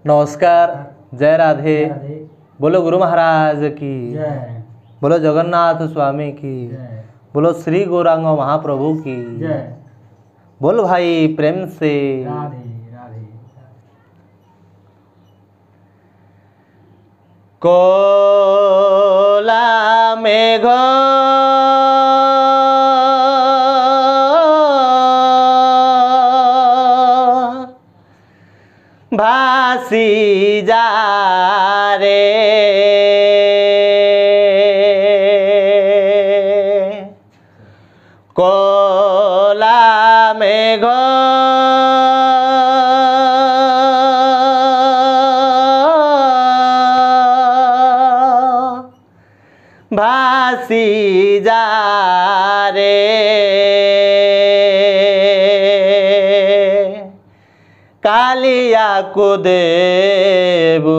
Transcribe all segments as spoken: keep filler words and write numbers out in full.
नमस्कार। जय राधे। बोलो गुरु महाराज की, बोलो जगन्नाथ स्वामी की, बोलो श्री गौरांग महाप्रभु की, बोल भाई प्रेम से। राधे राधे। कोला मेघ भासी जा रे, कोला मेघ भासी जा रे, कालिया को देबू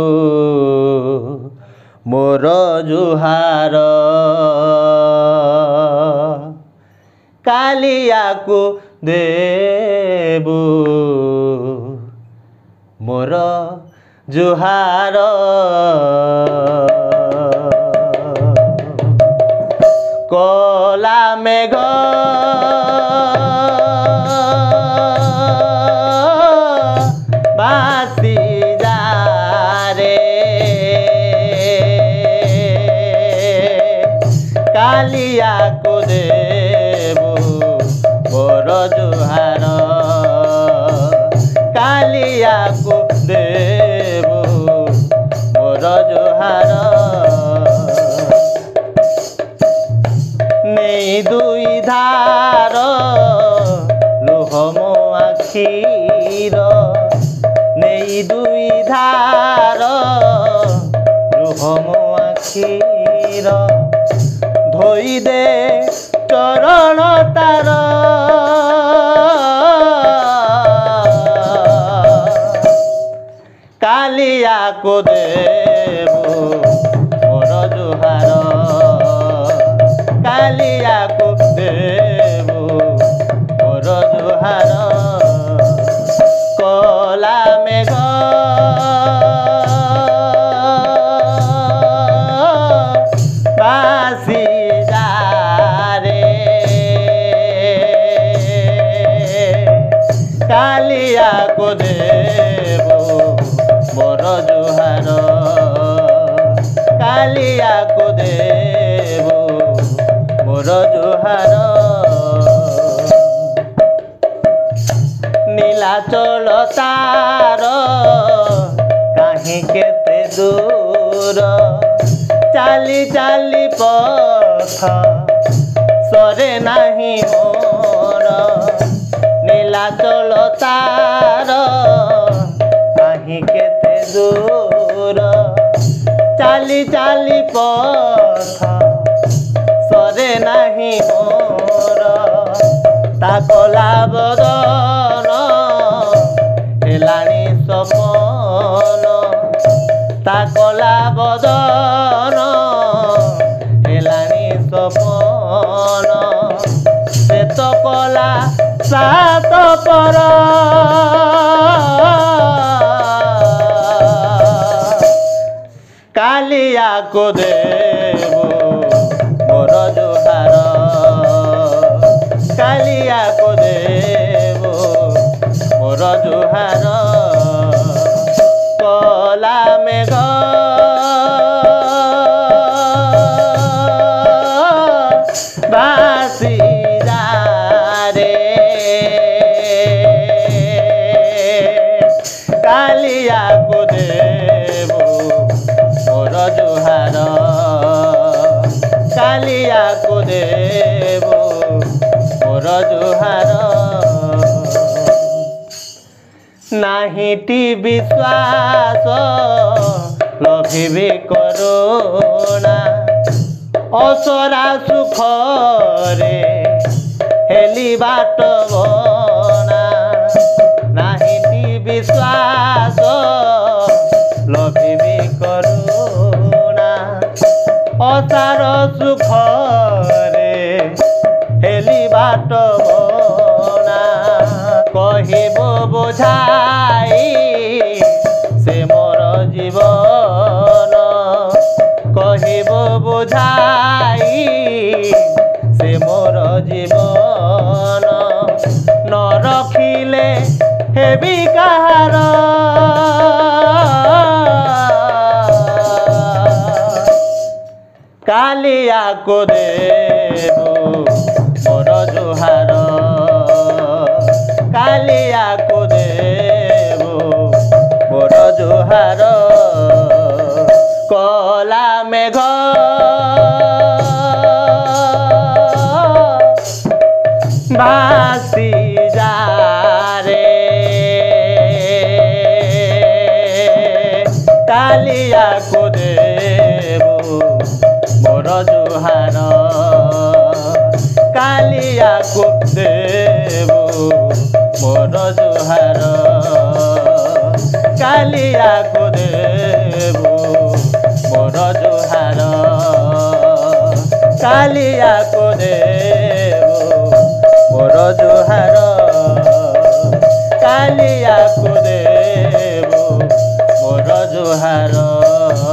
मोर जुहार, कालिया को देबू मोर जुहार। कोला मेघ भासी जा रे, कालिया को देबू मोर जुहार, कालिया को देबू मोर जुहार। नहीं दुई धार लुह मो आखिर, नहीं दुई धार लुह मो आखिर, धोई दे चरण तार, कालिया को देबू मोर जुहार, कालिया को देबू मोर जुहार। कोला मेघ भासी जा रे, कालिया को देबू मोर जुहार, कालिया को देबू मोर जुहार। नीलाचल तार काहीं केते दूर, चाली चाली पथ सरे नाही मोर, नीलाचल तार काहीं केते दूर, चाली चाली पथ सरे नाही मोर, ताकला बदन हेलाणी सपन, ताकला बदन हेलाणी सपन, श्वेत कला सात पर, कालिया को देबू मोर जुहार, कालिया को देबू मोर जुहार। कोला मेघ भासी जा रे, कालिया को देबू मोर जुहार, कालिया को देबू मोर जुहार। नाहीटी विश्वास लभिबे करुणा, असरा सुख रे हेली बाट बना, नाहीटी विश्वास लभिबे करुणा, असार सुख रे हेली बाट बना, कहिब बुझाई से मोर जीवन कहिब बुझाई से मोर जीवन न रखिले हेबी कहार कालिया को देबो मोर जुहार कालिया को देबो मोर जुहार कला मेघ भासी जा रे कालिया को देबो मोर जुहार कालिया को देबो मोर जुहार कालिया को देबो मोर जुहार कालिया को देबो मोर जुहार कालिया को देबो मोर जुहार।